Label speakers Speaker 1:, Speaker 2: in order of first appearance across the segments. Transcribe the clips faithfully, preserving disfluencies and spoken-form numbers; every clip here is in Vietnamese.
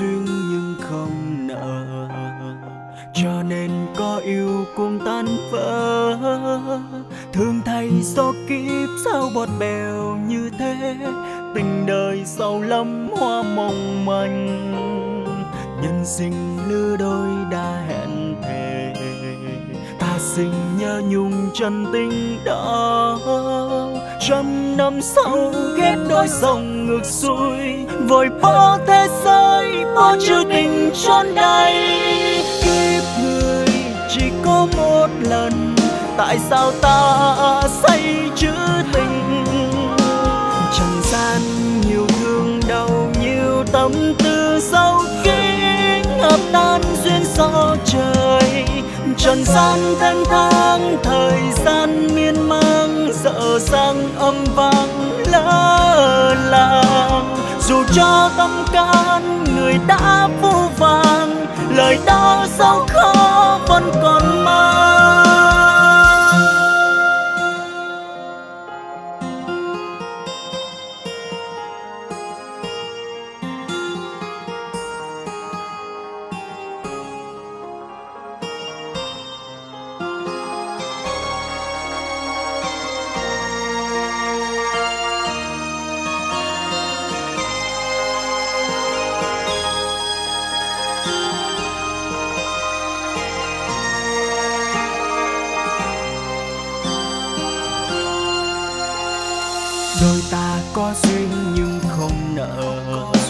Speaker 1: duyên nhưng không nợ, cho nên có yêu cũng tan vỡ. Thương thay số kiếp sao bọt bèo như thế, tình đời sầu lắm hoa mong manh. Nhân sinh lứa đôi đã hẹn thề, ta sinh nhớ nhung chân tình đó. Trăm năm sau ghét đôi dòng ngược xuôi, vội bỏ thế giới bỏ chữ tình trốn đây. Kiếp người chỉ có một lần, tại sao ta say chữ tình? Trần gian nhiều thương đau nhiều tâm tư sâu kín, hợp tan duyên gió trời. Trần gian thanh thang thời gian miên man, sợ rằng âm vang lỡ làng. Dù cho tâm can người đã vô vàng, lời đó dẫu khó vẫn còn mang. Đôi ta có duyên nhưng không nợ,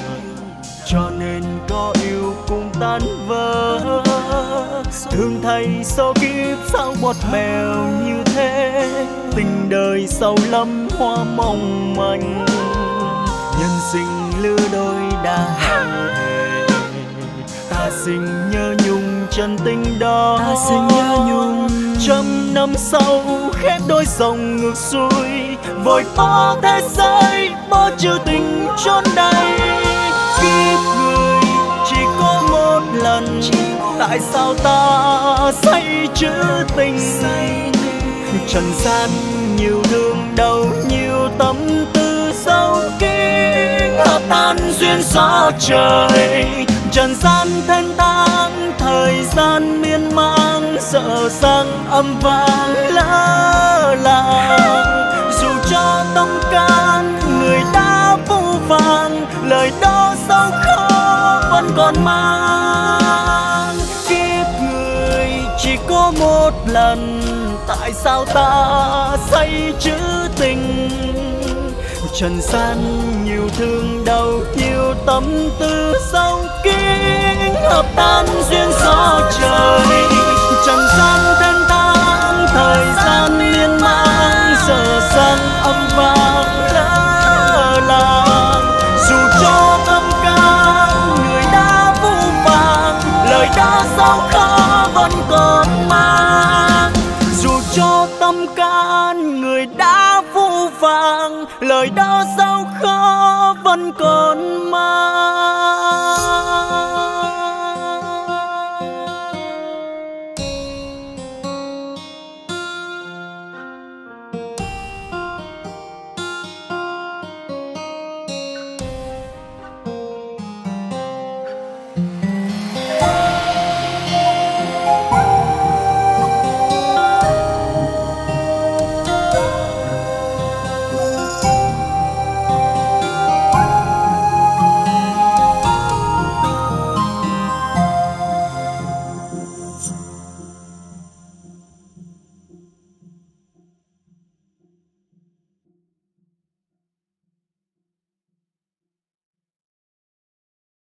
Speaker 1: cho nên có yêu cũng tan vỡ. Thương thay số kiếp sao bọt bèo như thế, tình đời sâu lắm hoa mong manh. Nhân sinh lứa đôi đã hẹn thề, ta sinh nhớ nhung chân tình đó. Ta sinh nhớ nhung trăm năm sau khép đôi dòng ngược xuôi, vội bỏ thế giới bỏ chữ tình trốn đây. Kiếp người chỉ có một lần, tại sao ta say chữ tình? Trần gian nhiều thương đau nhiều tâm tư sâu kín, hợp tan duyên gió trời. Trần gian thanh thang thời gian miên man, sợ rằng âm vang lỡ làng. Dù cho tâm can người đã vô vàng, lời đó dẫu khó vẫn còn mang. Kiếp người chỉ có một lần, tại sao ta say chữ tình? Trần gian nhiều thương đau nhiều tâm tư sâu kín, hợp tan duyên gió trời. Trần gian thanh thang thời gian miên man, sợ rằng âm vang lỡ làng. Dù cho tâm can người đã vô vàng, lời đã dẫu khó vẫn còn mang. Dù cho tâm can người đã vô vàng, lời đó dẫu khó vẫn còn mang.